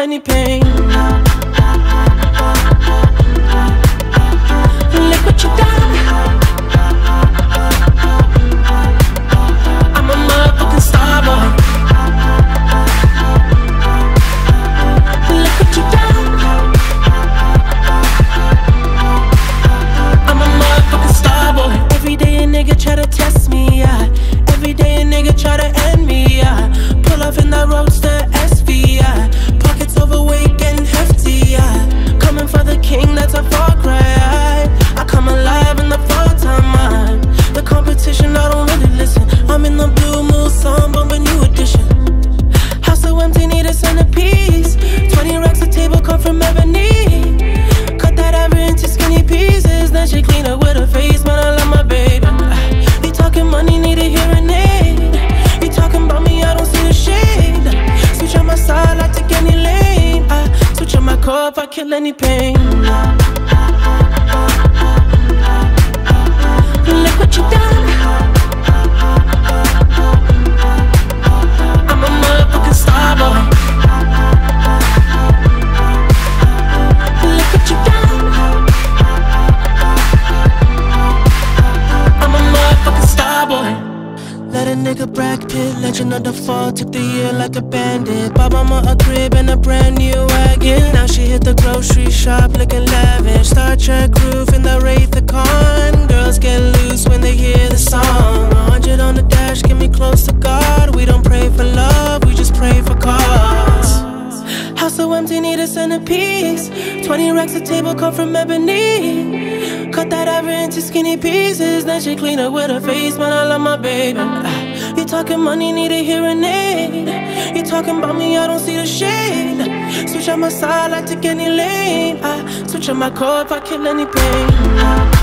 any pain. Look what you done. I'm a motherfucking star boy. Look what you done. I'm a motherfucking star boy. Every day a nigga try to test me, yeah. Every day a nigga try to end me, yeah. Pull off in that roadster SV, yeah. Pockets overweight getting hefty, yeah. Coming for the king, that's a far cry. I come alive in the fall time. The competition, I don't really listen. I'm in the blue moon, song, bumping new edition. House so empty, need a centerpiece. 20 racks a table come from ebony. Cut that average into skinny pieces. Then she clean up with her face, man, I love my baby. You talking money, need a hearing aid. You talking about me, I don't see the shade. Switch on my side, I take any lane. I switch on my core if I kill any pain. Look what you done. I'm a motherfucking star boy. Look what you done. I'm a motherfucking star boy. Let a nigga Brad Pitt, legend of the fall. Took the year like a bandit. Bought mama a crib and a brand new wagon. Now she hit the grocery shop looking lavish. Star Trek roof in the Wraith the Con. Girls get loose when they hear the song. 100 on the dash, get me close to God. We don't pray for love, we just pray for cause. House so empty, need a centerpiece. 20 racks a table come from ebony. Cut that average into skinny pieces. Then she clean up with her face, man, I love my baby. You talking money, need a hearing aid. You talking about me, I don't see the shade. Switch on my side, I take any lane. I switch on my core if I kill any pain.